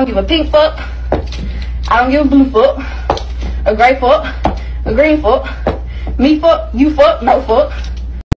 don't give a pink fuck. I don't give a blue fuck. A gray fuck. A green fuck. Me fuck. You fuck. No fuck.